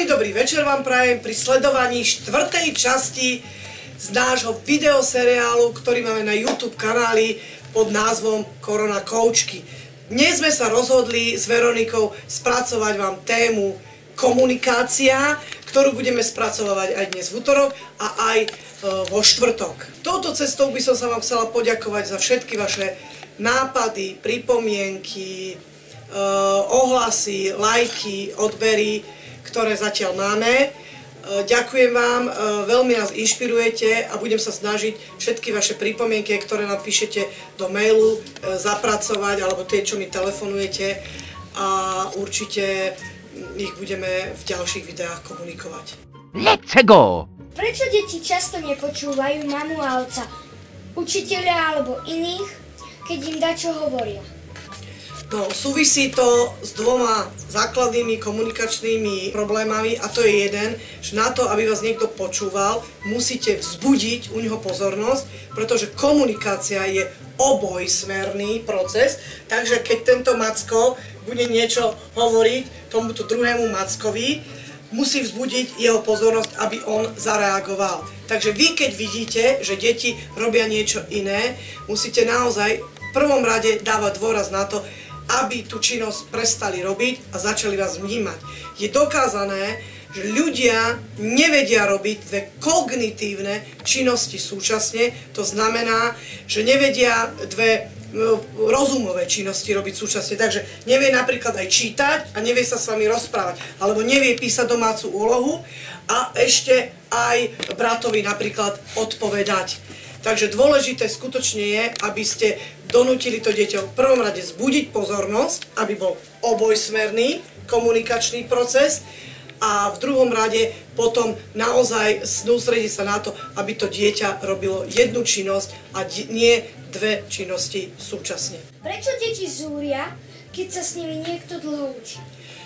Príjemný dobrý večer vám prajem pri sledovaní 4. časti z nášho videoseriálu, ktorý máme na YouTube kanáli pod názvom Korona koučky. Dnes sme sa rozhodli s Veronikou spracovať vám tému komunikácia, ktorú budeme spracovať aj dnes v útorok a aj vo štvrtok. Touto cestou by som sa vám chcela poďakovať za všetky vaše nápady, pripomienky, ohlasy, lajky, odbery, ktoré zatiaľ máme. Ďakujem vám, veľmi nás inšpirujete a budem sa snažiť všetky vaše pripomienky, ktoré nám píšete do mailu, zapracovať, alebo tie, čo mi telefonujete, a určite ich budeme v ďalších videách komunikovať. Let's go! Prečo deti často nepočúvajú mamu a otca, učiteľa alebo iných, keď im dačo hovoria? No, súvisí to s dvoma základnými komunikačnými problémami a to je jeden, že na to, aby vás niekto počúval, musíte vzbudiť u neho pozornosť, pretože komunikácia je obojsmerný proces, takže keď tento macko bude niečo hovoriť tomuto druhému mackovi, musí vzbudiť jeho pozornosť, aby on zareagoval. Takže vy, keď vidíte, že deti robia niečo iné, musíte naozaj v prvom rade dávať dôraz na to, aby tú činnosť prestali robiť a začali vás vnímať. Je dokázané, že ľudia nevedia robiť dve kognitívne činnosti súčasne, to znamená, že nevedia dve rozumové činnosti robiť súčasne, takže nevie napríklad aj čítať a nevie sa s vami rozprávať, alebo nevie písať domácu úlohu a ešte aj bratovi napríklad odpovedať. Takže dôležité skutočne je, aby ste donútili to dieťa v prvom rade zbudiť pozornosť, aby bol obojsmerný komunikačný proces a v druhom rade potom naozaj sústrediť sa na to, aby to dieťa robilo jednu činnosť a nie dve činnosti súčasne. Prečo deti zúria, keď sa s nimi niekto dlho učí?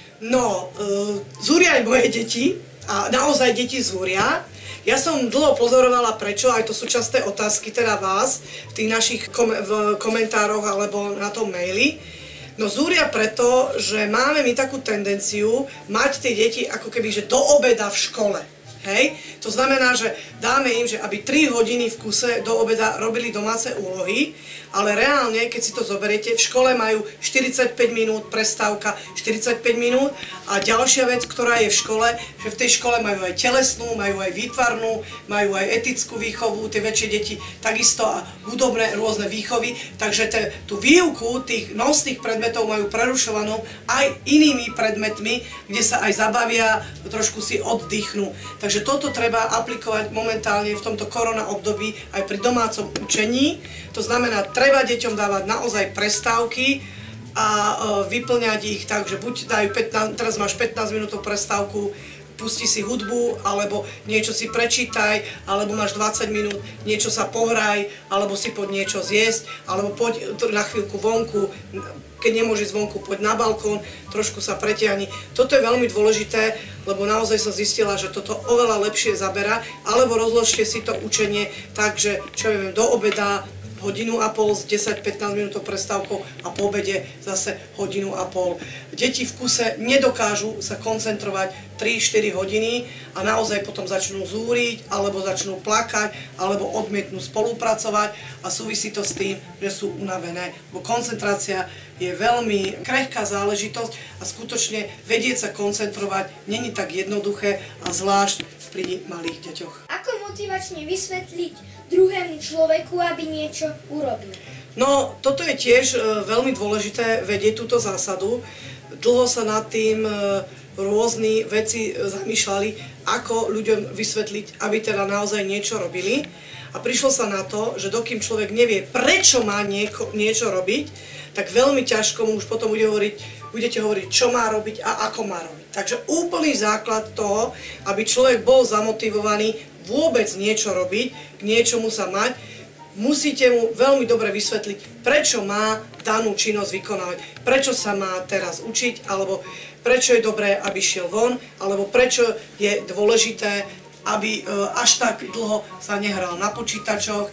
No, zúria aj moje deti a naozaj deti zúria. Ja som dlho pozorovala prečo, aj to sú časté otázky teda vás v tých našich komentároch alebo na tom maili. No zúria preto, že máme my takú tendenciu mať tie deti ako keby že do obeda v škole. Hej? To znamená, že dáme im, že aby 3 hodiny v kuse do obeda robili domáce úlohy, ale reálne, keď si to zoberiete, v škole majú 45 minút prestávka, 45 minút a ďalšia vec, ktorá je v škole, že v tej škole majú aj telesnú, majú aj výtvarnú, majú aj etickú výchovu, tie väčšie deti takisto a hudobné rôzne výchovy, takže tú výuku tých nosných predmetov majú prerušovanú aj inými predmetmi, kde sa aj zabavia, trošku si oddychnú. Takže toto treba aplikovať momentálne v tomto korona období aj pri domácom učení. To znamená, treba deťom dávať naozaj prestávky a vyplňať ich tak, že buď dajú 15, teraz máš 15 minútov prestávku, pusti si hudbu, alebo niečo si prečítaj, alebo máš 20 minút, niečo sa pohraj, alebo si poď niečo zjesť, alebo poď na chvíľku vonku, keď nemôžeš zvonku, poď na balkón, trošku sa pretiahni. Toto je veľmi dôležité, lebo naozaj som zistila, že toto oveľa lepšie zabera, alebo rozložte si to učenie tak, že čo ja viem, do obeda, 1,5 hodinu s 10-15 minútou prestávkou a po obede zase 1,5 hodinu. Deti v kuse nedokážu sa koncentrovať 3-4 hodiny a naozaj potom začnú zúriť, alebo začnú plakať, alebo odmietnú spolupracovať a súvisí to s tým, že sú unavené. Bo koncentrácia je veľmi krehká záležitosť a skutočne vedieť sa koncentrovať není tak jednoduché a zvlášť pri malých deťoch. Ako motivačne vysvetliť druhému človeku, aby niečo urobil? No, toto je tiež veľmi dôležité vedieť túto zásadu. Dlho sa nad tým rôzni veci zamýšľali, ako ľuďom vysvetliť, aby teda naozaj niečo robili. A prišlo sa na to, že dokým človek nevie, prečo má niečo robiť, tak veľmi ťažko mu už potom budete hovoriť, čo má robiť a ako má robiť. Takže úplný základ toho, aby človek bol zamotivovaný vôbec niečo robiť, k niečomu sa mať, musíte mu veľmi dobre vysvetliť, prečo má danú činnosť vykonávať, prečo sa má teraz učiť, alebo prečo je dobré, aby šiel von, alebo prečo je dôležité, aby až tak dlho sa nehral na počítačoch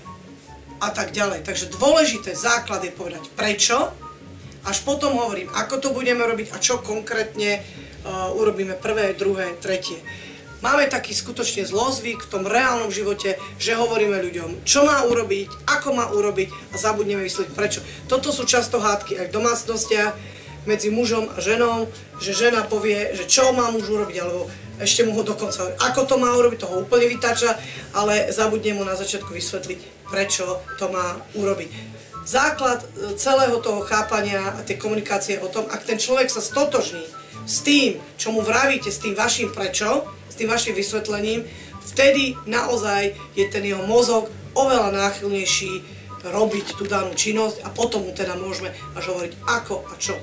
a tak ďalej. Takže dôležité základ je povedať prečo, až potom hovorím, ako to budeme robiť a čo konkrétne urobíme prvé, druhé, tretie. Máme taký skutočne zlozvyk v tom reálnom živote, že hovoríme ľuďom, čo má urobiť, ako má urobiť a zabudneme vysvetliť prečo. Toto sú často hádky aj v domácnostiach medzi mužom a ženou, že žena povie, že čo má muž urobiť, alebo ešte mu ho dokonca hovorí, ako to má urobiť, to ho úplne vytáča, ale zabudne mu na začiatku vysvetliť, prečo to má urobiť. Základ celého toho chápania a tej komunikácie je o tom, ak ten človek sa stotožní s tým, čo mu vravíte, s tým vašim prečo, s tým vašim vysvetlením, vtedy naozaj je ten jeho mozog oveľa náchylnejší robiť tú danú činnosť a potom mu teda môžeme až hovoriť ako a čo.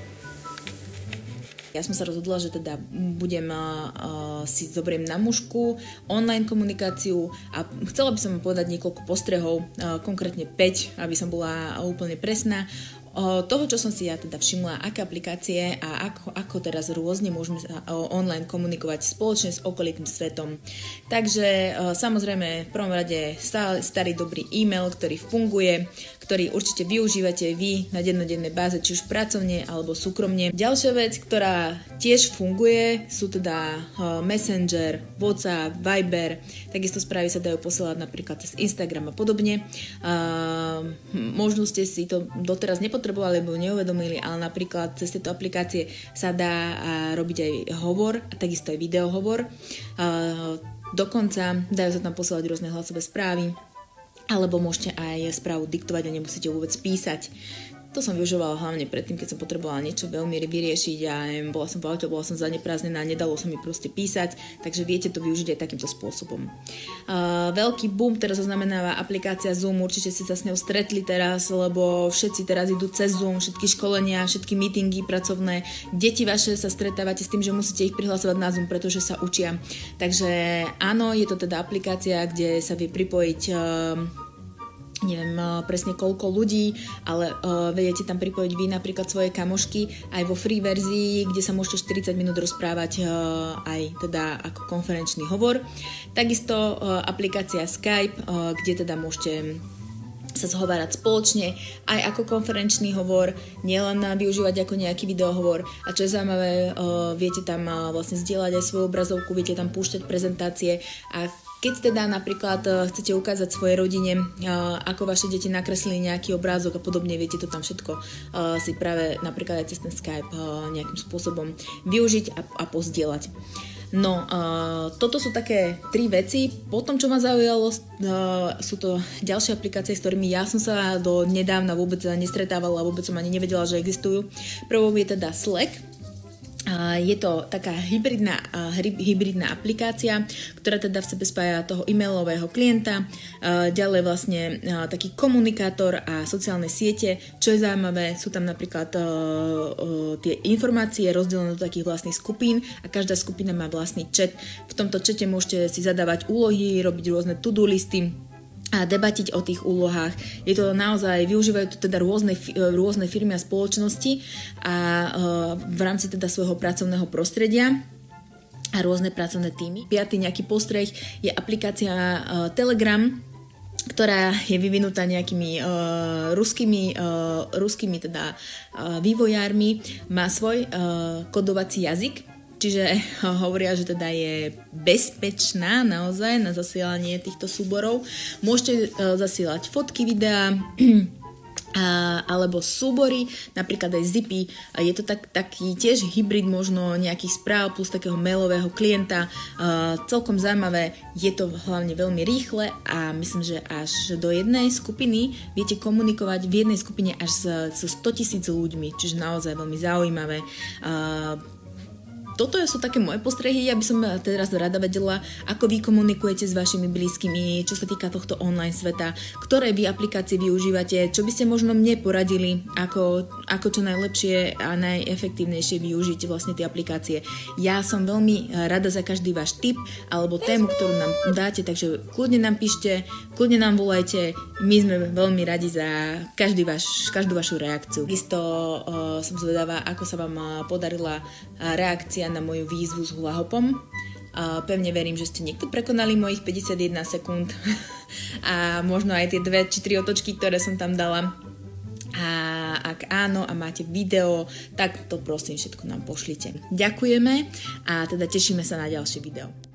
Ja som sa rozhodla, že teda budem si zoberiem na mužku online komunikáciu a chcela by som povedať niekoľko postrehov, konkrétne 5, aby som bola úplne presná. Toho, čo som si ja teda všimla, aké aplikácie a ako teraz rôzne môžeme online komunikovať spoločne s okolitým svetom. Takže samozrejme v prvom rade starý dobrý e-mail, ktorý funguje, ktorý určite využívate vy na dennodennej báze, či už pracovne alebo súkromne. Ďalšia vec, ktorá tiež funguje, sú teda Messenger, WhatsApp, Viber, takisto správy sa dajú posielať napríklad cez Instagram a podobne. Možno ste si to doteraz nepotrebovali alebo neuvedomili, ale napríklad cez tieto aplikácie sa dá robiť aj hovor a takisto aj videohovor. Dokonca dajú sa tam posielať rôzne hlasové správy, alebo môžete aj správu diktovať a nemusíte vôbec písať. To som využívala hlavne predtým, keď som potrebovala niečo veľmi vyriešiť a bola som v aute, bola som zaneprázdnená, nedalo sa mi proste písať, takže viete to využiť aj takýmto spôsobom. Veľký boom teraz zaznamenáva aplikácia Zoom, určite ste sa s ňou stretli teraz, lebo všetci teraz idú cez Zoom, všetky školenia, všetky meetingy pracovné, deti vaše sa stretávate s tým, že musíte ich prihlasovať na Zoom, pretože sa učia. Takže áno, je to teda aplikácia, kde sa vie pripojiť neviem presne koľko ľudí, ale viete tam pripojiť vy napríklad svoje kamošky aj vo free verzii, kde sa môžete 40 minút rozprávať aj teda ako konferenčný hovor. Takisto aplikácia Skype, kde teda môžete sa zhovárať spoločne aj ako konferenčný hovor, nielen využívať ako nejaký videohovor. A čo je zaujímavé, viete tam vlastne zdieľať aj svoju obrazovku, viete tam púšťať prezentácie a keď teda napríklad chcete ukázať svojej rodine, ako vaše deti nakreslili nejaký obrázok a podobne, viete to tam všetko si práve napríklad aj cez ten Skype nejakým spôsobom využiť a pozdieľať. No, toto sú také 3 veci. Potom, čo ma zaujalo, sú to ďalšie aplikácie, s ktorými ja som sa do nedávna vôbec nestretávala, vôbec som ani nevedela, že existujú. Prvou je teda Slack. Je to taká hybridná aplikácia, ktorá teda v sebe spája toho e-mailového klienta, ďalej vlastne taký komunikátor a sociálne siete. Čo je zaujímavé, sú tam napríklad tie informácie rozdelené do takých vlastných skupín a každá skupina má vlastný chat. V tomto chate môžete si zadávať úlohy, robiť rôzne to-do listy a debatiť o tých úlohách. Je to naozaj, využívajú to teda rôzne firmy a spoločnosti a v rámci teda svojho pracovného prostredia a rôzne pracovné týmy. 5. nejaký postreh je aplikácia Telegram, ktorá je vyvinutá nejakými ruskými teda vývojármi. Má svoj kodovací jazyk, čiže hovoria, že teda je bezpečná naozaj na zasielanie týchto súborov. Môžete zasielať fotky, videá alebo súbory, napríklad aj zipy. Je to taký tiež hybrid možno nejakých správ plus takého mailového klienta. Celkom zaujímavé, je to hlavne veľmi rýchle a myslím, že až do jednej skupiny viete komunikovať v jednej skupine až so 100 000 ľuďmi, čiže naozaj veľmi zaujímavé. Toto sú také moje postrehy, ja by som teraz rada vedela, ako vy komunikujete s vašimi blízkymi, čo sa týka tohto online sveta, ktoré vy aplikácie využívate, čo by ste možno mne poradili, ako čo najlepšie a najefektívnejšie využiť vlastne tie aplikácie. Ja som veľmi rada za každý váš tip alebo tému, ktorú nám dáte, takže kľudne nám píšte, kľudne nám volajte, my sme veľmi radi za každú vašu reakciu. Isto som zvedavá, ako sa vám podarila reakcia na moju výzvu s hula hopom. Pevne verím, že ste niekto prekonali mojich 51 sekúnd a možno aj tie 2 či 3 otočky, ktoré som tam dala. A ak áno a máte video, tak to prosím všetko nám pošlite. Ďakujeme a teda tešíme sa na ďalšie video.